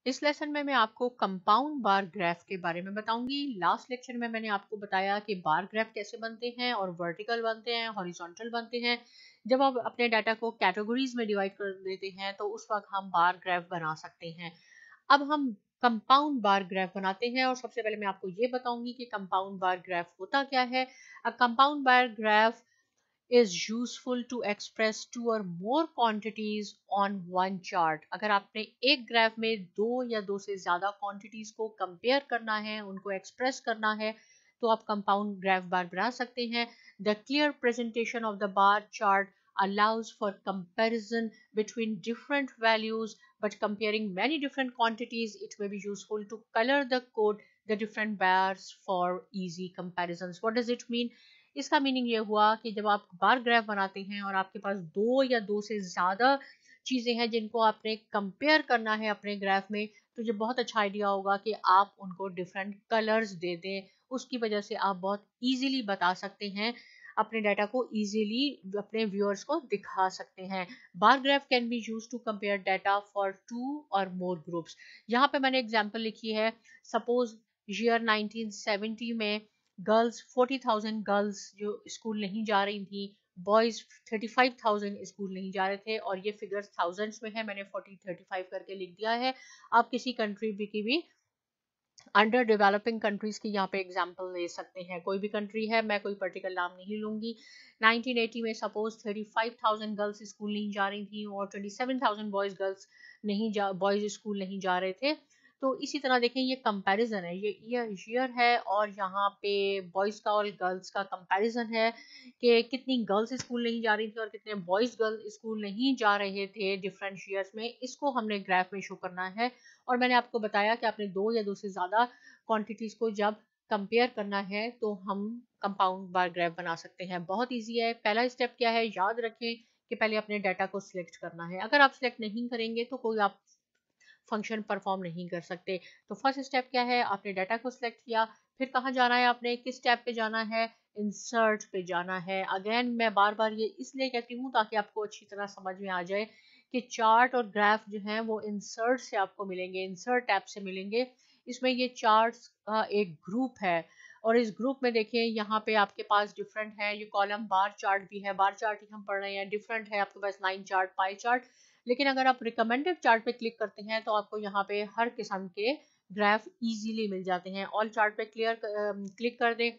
इस लेसन में मैं आपको कंपाउंड बार ग्राफ के बारे में बताऊंगी। लास्ट लेक्चर में मैंने आपको बताया कि बार ग्राफ कैसे बनते हैं और वर्टिकल बनते हैं, हॉरिजॉन्टल बनते हैं। जब आप अपने डाटा को कैटेगरीज में डिवाइड कर देते हैं तो उस वक्त हम बार ग्राफ बना सकते हैं। अब हम कंपाउंड बार ग्राफ बनाते हैं और सबसे पहले मैं आपको ये बताऊंगी कि कंपाउंड बार ग्राफ होता क्या है। A compound bar graph is useful to express two or more quantities on one chart। अगर आपने एक ग्राफ में दो या दो से ज़्यादा क्वांटिटीज़ को कंपेयर करना है, उनको एक्सप्रेस करना है, तो आप कंपाउंड ग्राफ बार बना सकते हैं। The clear presentation of the bar chart allows for comparison between different values, but comparing many different quantities, it may be useful to color the code the different bars for easy comparisons। What does it mean? इसका meaning ये हुआ कि जब आप bar graph बनाते हैं और आपके पास दो या दो से ज़्यादा चीज़ें हैं जिनको आपने कंपेयर करना है अपने ग्राफ में, तो ये बहुत अच्छा आइडिया होगा कि आप उनको डिफरेंट कलर्स दे दें। उसकी वजह से आप बहुत इजीली बता सकते हैं, अपने डाटा को इजीली अपने व्यूअर्स को दिखा सकते हैं। Bar graph can be use to compare data for two और मोर ग्रुप्स। यहाँ पे मैंने एग्जांपल लिखी है। सपोज ईयर 1970 में गर्ल्स 40,000 गर्ल्स जो स्कूल नहीं जा रही थी, बॉयज 35,000 स्कूल नहीं जा रहे थे, और ये फिगर्स थाउजेंड्स में है। मैंने 40 35 करके लिख दिया है। आप किसी कंट्री की भी अंडर डेवलपिंग कंट्रीज की यहाँ पे एग्जांपल ले सकते हैं। कोई भी कंट्री है, मैं कोई पर्टिकुलर नाम नहीं लूंगी। 1980 में सपोज 35,000 गर्ल्स स्कूल नहीं जा रही थी और 27,000 बॉयज स्कूल नहीं जा रहे थे। तो इसी तरह देखें, ये कंपैरिजन है, ये ईयर है और यहाँ पे बॉयज़ का और गर्ल्स का कंपैरिजन है कि कितनी गर्ल्स स्कूल नहीं जा रही थी और कितने बॉयज़ गर्ल स्कूल नहीं जा रहे थे डिफरेंट ईयर्स में। इसको हमने ग्राफ में शो करना है। और मैंने आपको बताया कि आपने दो या दो से ज़्यादा क्वांटिटीज़ को जब कंपेयर करना है तो हम कंपाउंड बार ग्राफ बना सकते हैं। बहुत ईजी है। पहला स्टेप क्या है, याद रखें कि पहले अपने डाटा को सिलेक्ट करना है। अगर आप सिलेक्ट नहीं करेंगे तो कोई आप फंक्शन परफॉर्म नहीं कर सकते। तो फर्स्ट स्टेप क्या है, आपने डाटा को सिलेक्ट किया, फिर कहाँ जाना है, आपने किस टैब पे जाना है, इंसर्ट पे जाना है। अगेन मैं बार बार ये इसलिए कहती हूँ ताकि आपको अच्छी तरह समझ में आ जाए कि चार्ट और ग्राफ जो है वो इंसर्ट से आपको मिलेंगे, इंसर्ट टैब से मिलेंगे। इसमें ये चार्ट्स का एक ग्रुप है और इस ग्रुप में देखिए यहाँ पे आपके पास डिफरेंट है। ये कॉलम बार चार्ट भी है, बार चार्ट ही हम पढ़ रहे हैं। डिफरेंट है आपके पास लाइन चार्ट, पाई चार्ट। लेकिन अगर आप रिकमेंडेड चार्ट पे क्लिक करते हैं तो आपको यहाँ पे हर किस्म के ग्राफ इजीली मिल जाते हैं। ऑल चार्ट पे क्लिक कर दें।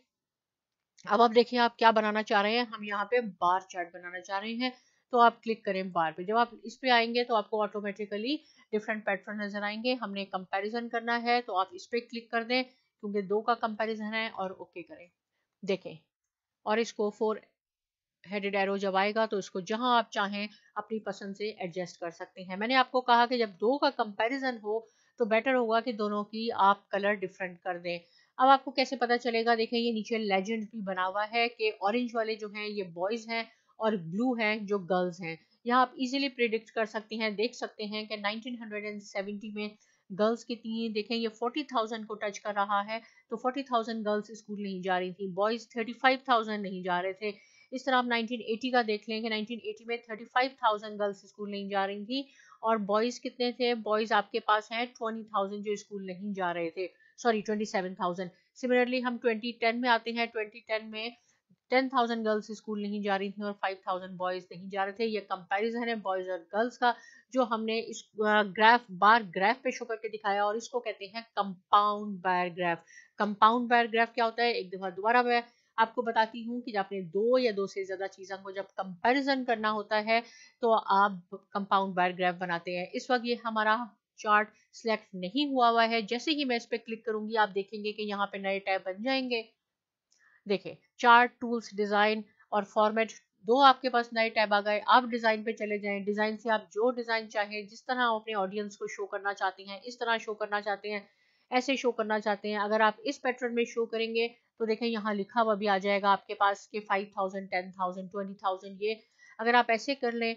अब आप देखिए आप क्या बनाना चाह रहे हैं। हम यहाँ पे बार चार्ट बनाना चाह रहे हैं, तो आप क्लिक करें बार पे। जब आप इस पे आएंगे तो आपको ऑटोमेटिकली डिफरेंट पैटर्न नजर आएंगे। हमने कंपैरिजन करना है तो आप इस पे क्लिक कर दें क्योंकि दो का कंपैरिजन है, और ओके करें। देखें, और इसको 4 हेडेड एरो जब आएगा तो इसको जहां आप चाहें अपनी पसंद से एडजस्ट कर सकते हैं। मैंने आपको कहा कि जब दो का कंपैरिजन हो तो बेटर होगा कि दोनों की आप कलर डिफरेंट कर दें। अब आपको कैसे पता चलेगा, देखें ये नीचे लेजेंड भी बना हुआ है कि ऑरेंज वाले जो हैं ये बॉयज हैं और ब्लू हैं जो गर्ल्स हैं। यहाँ आप इजीली प्रिडिक्ट कर सकते हैं, देख सकते हैं कि 1970 में गर्ल्स कितनी, देखें ये 40,000 को टच कर रहा है, तो 40,000 गर्ल्स स्कूल नहीं जा रही थी, बॉयज 35,000 नहीं जा रहे थे। इस तरह आप 1980 का देख लें कि 1980 में 35,000 गर्ल्स स्कूल नहीं जा रही थी और बॉयज़ कितने थे, बॉयज़ आपके पास हैं 20,000 जो स्कूल नहीं जा रहे थे, सॉरी 27,000। सिमिलरली हम 2010 में आते हैं। 2010 में 10,000 गर्ल्स स्कूल नहीं जा रही थी और 5,000 बॉयज़ नहीं जा रहे थे। ये कंपैरिजन है बॉयज़ और गर्ल्स का जो हमने इस बार ग्राफ पे शो करके दिखाया, और इसको कहते हैं compound bar graph. Compound bar graph क्या होता है, एक दफ़ा दोबारा मैं आपको बताती हूँ कि जब आपने दो या दो से ज़्यादा चीज़ों को जब कंपैरिजन करना होता है तो आप कंपाउंड बार ग्राफ बनाते हैं। इस वक्त ये हमारा चार्ट सिलेक्ट नहीं हुआ है। जैसे ही मैं इस पर क्लिक करूंगी आप देखेंगे कि यहाँ पे नए टैब बन जाएंगे। देखिए, चार्ट, टूल्स, डिज़ाइन और फॉर्मेट, दो आपके पास नए टैब आ गए। आप डिज़ाइन पे चले जाएं। डिज़ाइन से आप जो डिज़ाइन चाहें, जिस तरह आप अपने ऑडियंस को शो करना चाहते हैं, इस तरह शो करना चाहते हैं, ऐसे शो करना चाहते हैं। अगर आप इस पैटर्न में शो करेंगे तो देखें यहाँ लिखा हुआ भी आ जाएगा आपके पास कि 5,000, 10,000, 20,000। ये अगर आप ऐसे कर लें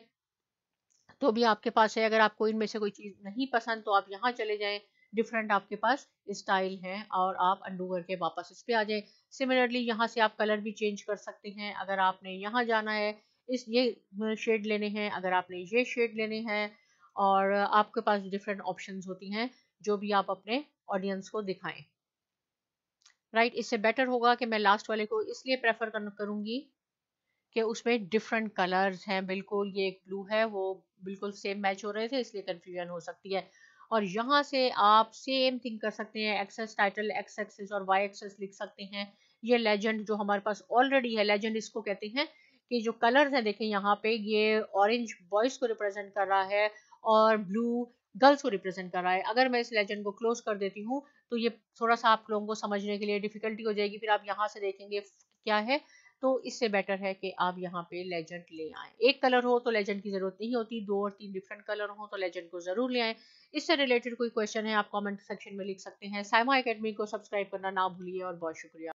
तो भी आपके पास है। अगर आपको इनमें से कोई चीज़ नहीं पसंद तो आप यहाँ चले जाएं, डिफरेंट आपके पास स्टाइल हैं और आप अंडू करके वापस इस पे आ जाएं। सिमिलरली यहाँ से आप कलर भी चेंज कर सकते हैं। अगर आपने यहाँ जाना है, ये शेड लेने हैं, अगर आपने ये शेड लेने हैं, और आपके पास डिफरेंट ऑप्शंस होती हैं जो भी आप अपने ऑडियंस को दिखाएं। राइट, इससे बेटर होगा कि मैं लास्ट वाले को इसलिए प्रेफर करूंगी कि उसमें डिफरेंट कलर्स हैं। बिल्कुल ये एक ब्लू है, वो बिल्कुल सेम मैच हो रहे थे, इसलिए कंफ्यूजन हो सकती है। और यहाँ से आप सेम थिंग कर सकते हैं, एक्सेस टाइटल एक्स एक्सेस और वाई एक्सेस लिख सकते हैं। ये लेजेंड जो हमारे पास ऑलरेडी है, लेजेंड इसको कहते हैं कि जो कलर्स हैं देखें यहाँ पे, ये ऑरेंज बॉयज को रिप्रेजेंट कर रहा है और ब्लू गर्ल्स को रिप्रेजेंट कर रहा है। अगर मैं इस लेजेंड को क्लोज कर देती हूँ तो ये थोड़ा सा आप लोगों को समझने के लिए डिफिकल्टी हो जाएगी, फिर आप यहाँ से देखेंगे क्या है। तो इससे बेटर है कि आप यहाँ पे लेजेंड ले आएं। एक कलर हो तो लेजेंड की जरूरत नहीं होती, 2 और 3 डिफरेंट कलर हो तो लेजेंड को जरूर ले आएं। इससे रिलेटेड कोई क्वेश्चन है आप कमेंट सेक्शन में लिख सकते हैं। साइमा एकेडमी को सब्सक्राइब करना ना भूलिए और बहुत शुक्रिया।